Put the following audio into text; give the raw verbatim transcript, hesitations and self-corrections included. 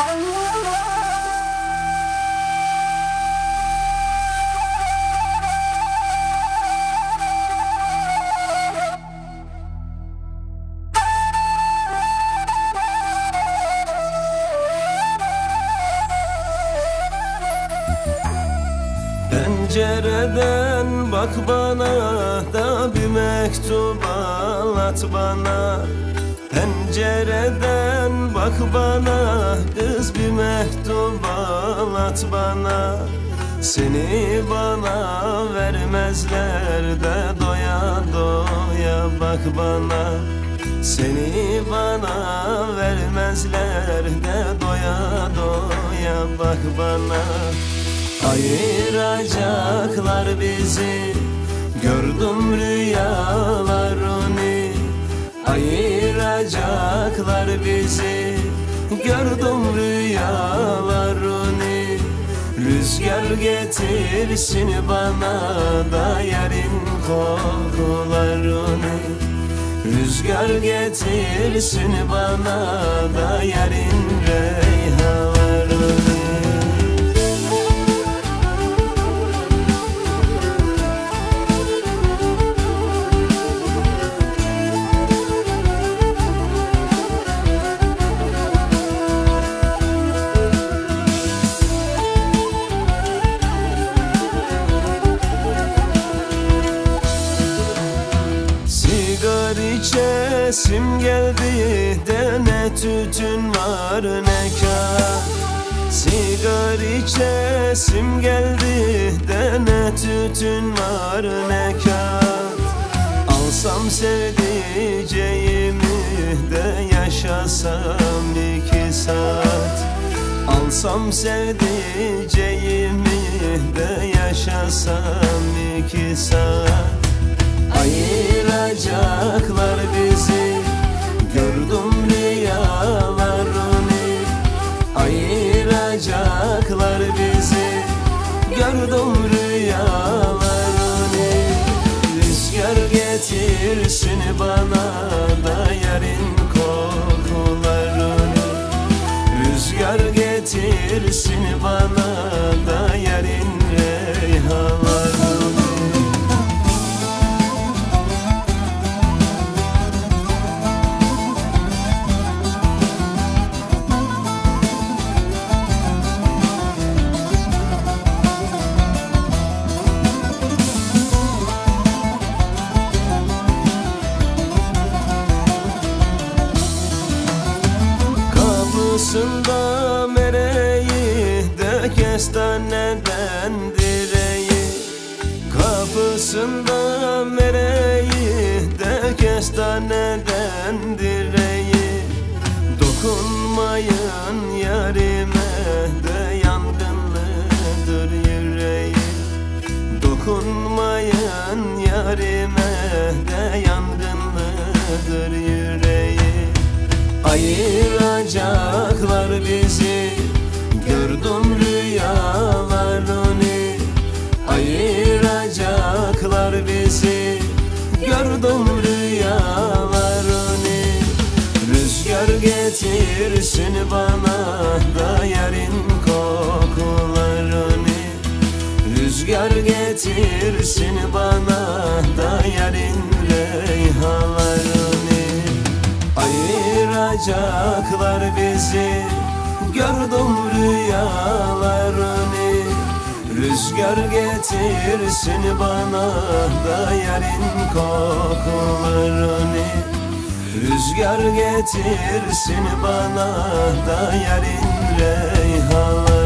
Pencereden bak bana da bir mektup anlat bana. Pencereden bak bana kız bir mektup anlat bana. Seni bana vermezler de doya doya bak bana. Seni bana vermezler de doya doya bak bana. Ayıracaklar bizi, gördüm rüyalarını. Ayıracaklar bizi, gördüm rüyalarını. Rüzgar getirsin bana da yarın kokularını. Rüzgar getirsin bana da yarın reyhalarını. İçesim geldi de ne tütün var ne kağıt. Sigar içesim geldi de ne tütün var ne kağıt. Alsam sevdiceğimi de yaşasam iki saat. Alsam sevdiceğimi de yaşasam iki saat. Ayıracaklar bizi, gördüm rüyalarını. Ayıracaklar bizi, gördüm rüyalarını. Rüzgar getirsin bana da yarın kokularını. Rüzgar getirsin bana da yarın reyhalarını. Kapısında mereyi de kestaneden direği. Kapısında mereyi de kestaneden direği. Dokunmayın yarime de yangınlıdır yüreği. Dokunmayın yarime de yangınlıdır yüreği. Ayıracaklar bizi, gördüm rüyalarını. Ayıracaklar bizi, gördüm rüyalarını. Rüzgar getirsin bana da yarın kokularını. Rüzgar getirsin bana da yarın reyhalarını. Ayıracaklar bizi, gördüm rüyalarını. Rüzgar getirsin bana da yarın kokularını. Rüzgar getirsin bana da yarın reyhalarını.